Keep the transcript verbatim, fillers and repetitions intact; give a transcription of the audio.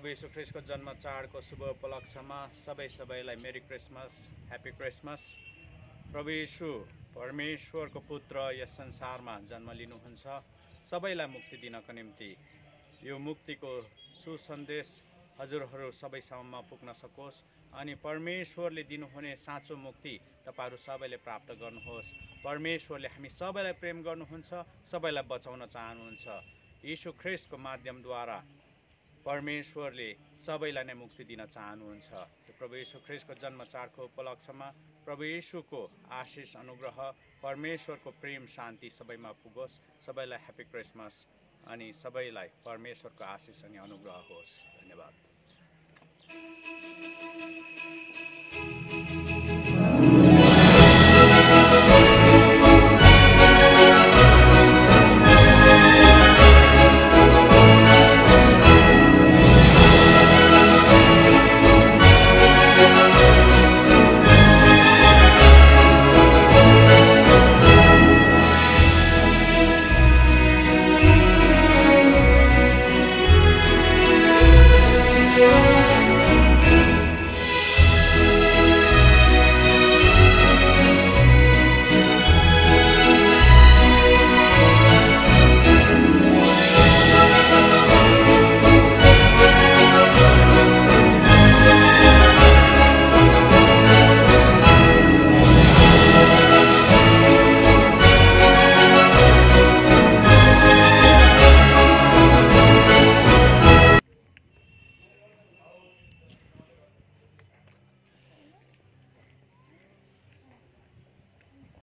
प्रभु यीशु ख्रीष्टको जन्म चाडको शुभ उपलक्ष्यमा सबै सबैलाई मेरी क्रिसमस, ह्याप्पी क्रिसमस। प्रभु यीशु परमेश्वरको पुत्र यस संसारमा जन्म लिनुहुन्छ सबैलाई मुक्ति दिनको निम्ति। यो मुक्तिको सुसन्देश हजुरहरू सबैसम्म पुग्न सकोस् अनि परमेश्वरले दिनुहुने साँचो मुक्ति तपाईहरू सबैले प्राप्त गर्नुहोस्। परमेश्वरले हामी सबैलाई प्रेम गर्नुहुन्छ, सबैलाई बचाउन चाहनुहुन्छ। यीशु ख्रीष्टको माध्यमद्वारा परमेश्वरले सबैलाई नै मुक्ति दिन चाहनुहुन्छ। प्रभु यीशु ख्रीष्टको जन्म चाडको उपलक्ष्यमा प्रभु यीशुको आशिष अनुग्रह परमेश्वरको प्रेम शान्ति सबैमा पुगोस्। सबैलाई ह्याप्पी क्रिसमस अनि सबैलाई परमेश्वरको आशिष अनि अनुग्रह होस्। धन्यवाद।